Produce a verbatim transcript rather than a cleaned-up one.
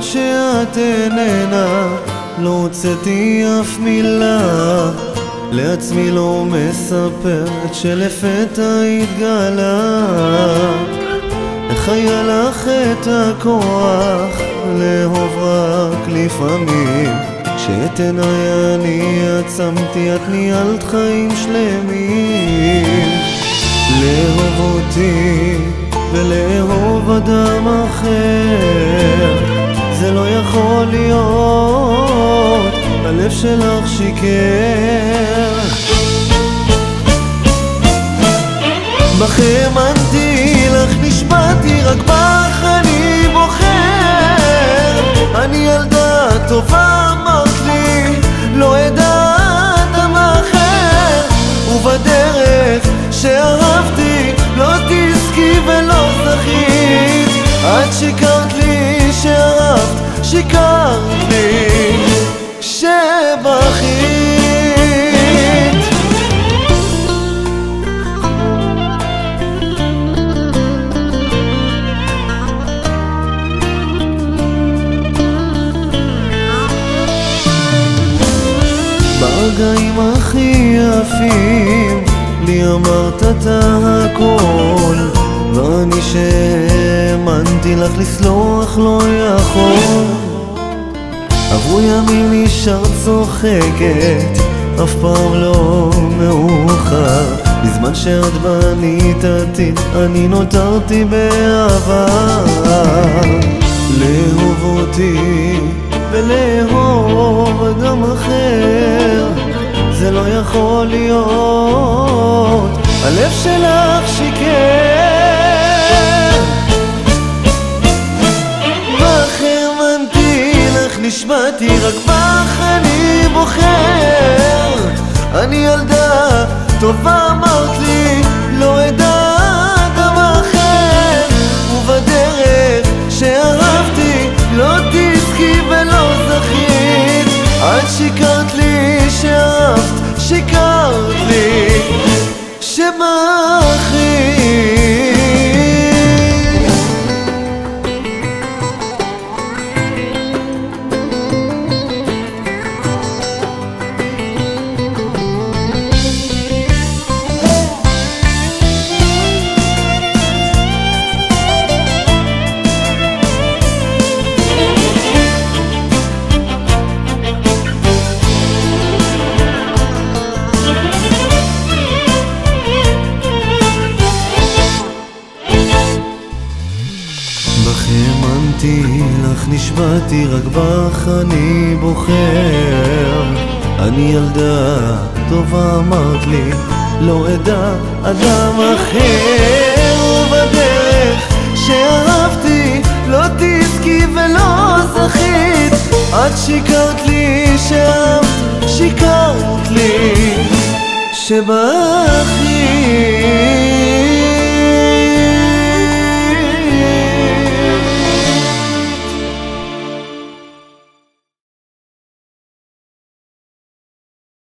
למרות שאת איננה, לא הוצאתי אף מילה, לעצמי לא מספרת שלפתע התגלה. איך היה לך את הכוח לאהוב רק לפעמים, כשאת עיניי אני עצמתי, את ניהלת חיים שלמים. לאהוב אותי ולאהוב אדם אחר, זה לא יכול להיות, הלב שלך שיקר. בך האמנתי, לך נשבעתי, רק בך אני בוחר. אני ילדה טובה, אמרת לי, לא אדע אדם אחר. ובדרך שאהבתי, לא תזכי ולא זכית. את שיקרת לי שאהבת, שיקרת לי שבכית. ברגעים הכי יפים לי אמרת את הכל, ואני שהאמנתי לך לסלוח לא יכול. עברו ימים נשארת צוחקת, אף פעם לא מאוחר. בזמן שאת בנית עתיד, אני נותרתי באהבה. לאהוב אותי ולאהוב אדם אחר, זה לא יכול להיות, הלב שלך שיקר. בך האמנתי, לך נשבעתי, רק בך אני בוחר. אני ילדה טובה, אמרת לי, לא אדע אדם אחר. ובדרך שאהבתי, לא תזכי ולא זכית. את שיקרת לי שאהבת, שיקרת לי שבכית. האמנתי, לך נשבעתי, רק בך אני בוחר. אני ילדה טובה, אמרת לי, לא אדע אדם אחר. ובדרך שאהבתי, לא תזכי ולא זכית. את שיקרת לי שאהבת, שיקרת לי שבכית.